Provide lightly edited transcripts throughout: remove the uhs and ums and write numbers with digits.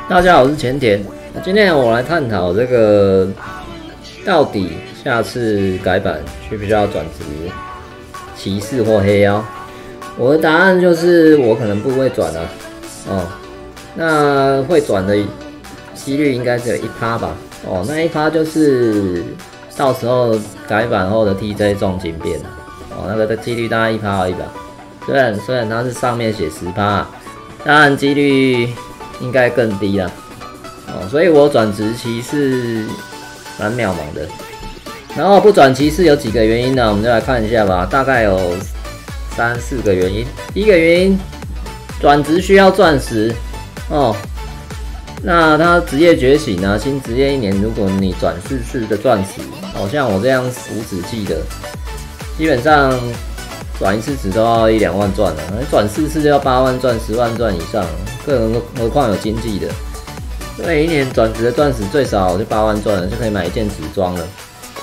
大家好，我是前田。今天我来探讨这个到底下次改版需不需要转职骑士或黑妖？我的答案就是我可能不会转啊。那会转的几率应该只有1%吧。那1%就是到时候改版后的 TJ 重金变那个的几率大概1%而已吧。虽然它是上面写10%，当然几率应该更低啦。所以我转职骑士蛮渺茫的。然后不转骑士有几个原因呢？我们就来看一下吧，大概有3、4个原因。第一个原因，转职需要钻石那它职业觉醒呢？新职业1年，如果你转4次的钻石，像我这样无止境的，基本上转1次值都要1、2万钻了，转4次就要8万钻、10万钻以上，更何况有经济的。所以1年转职的钻石最少就8万钻了，就可以买一件紫装了。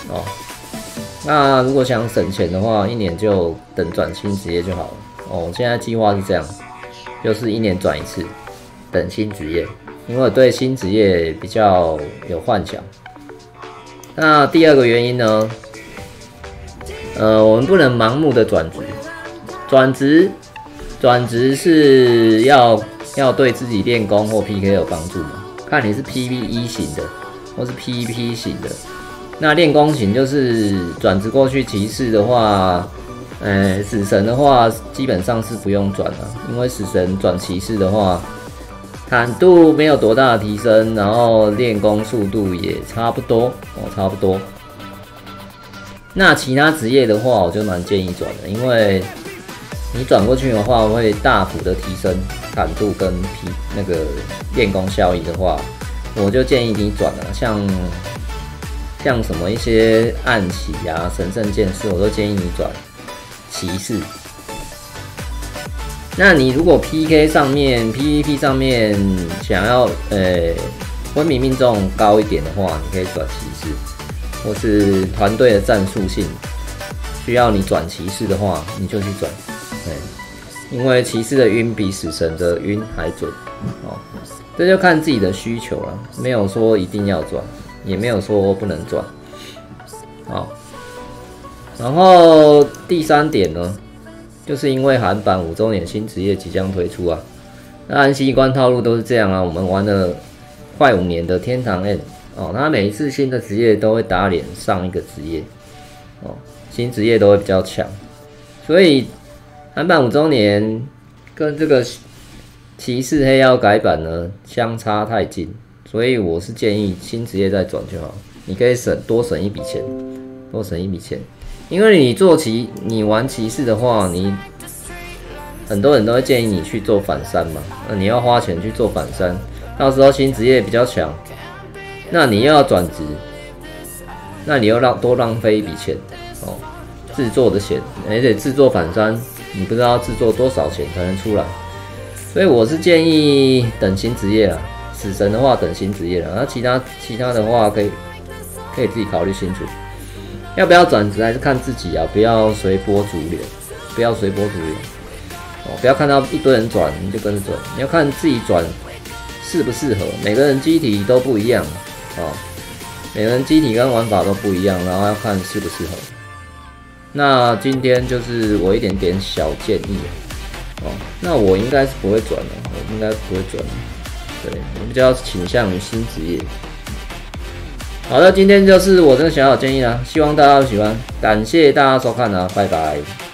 那如果想省钱的话，1年就等转新职业就好了。现在计划是这样，就是1年转1次，等新职业，因为我对新职业比较有幻想。那第二个原因呢？我们不能盲目的转职，转职是要对自己练功或 PK 有帮助嘛？看你是 PVE 型的，或是 PVP 型的。那练功型就是转职过去骑士的话，死神的话基本上是不用转了，因为死神转骑士的话，坦度没有多大的提升，然后练功速度也差不多。那其他职业的话，我就蛮建议转的，因为你转过去的话，会大幅的提升坦度跟那个练功效益的话，我就建议你转了。像什么一些暗骑啊、神圣剑士，我都建议你转骑士。那你如果 PK 上面、PVP 上面想要昏迷命中高一点的话，你可以转骑士。或是团队的战术性需要你转骑士的话，你就去转，因为骑士的晕比死神的晕还准这就看自己的需求了，没有说一定要转，也没有说不能转然后第3点呢，就是因为韩版5周年新职业即将推出啊，当然习惯套路都是这样啊，我们玩了快5年的天堂 N。他每一次新的职业都会打脸上一个职业，新职业都会比较强，所以韩版5周年跟这个骑士黑妖改版呢相差太近，所以我是建议新职业再转就好，你可以多省一笔钱，因为你玩骑士的话，很多人都会建议你去做反3嘛，你要花钱去做反3，到时候新职业比较强。那你又要转职，那你又多浪费一笔钱制作的钱，而且制作反3，你不知道制作多少钱才能出来，所以我是建议等新职业啦。死神的话等新职业啦，那其他的话可以自己考虑清楚，要不要转职还是看自己啊，不要随波逐流，不要看到一堆人转你就跟着转，你要看自己转适不适合，每个人机体都不一样。每个人机体跟玩法都不一样，然后要看适不适合。那今天就是我一点点小建议那我应该是不会转的，对，我比较倾向于新职业。好的，今天就是我这个小小建议啦，希望大家都喜欢，感谢大家收看拜拜。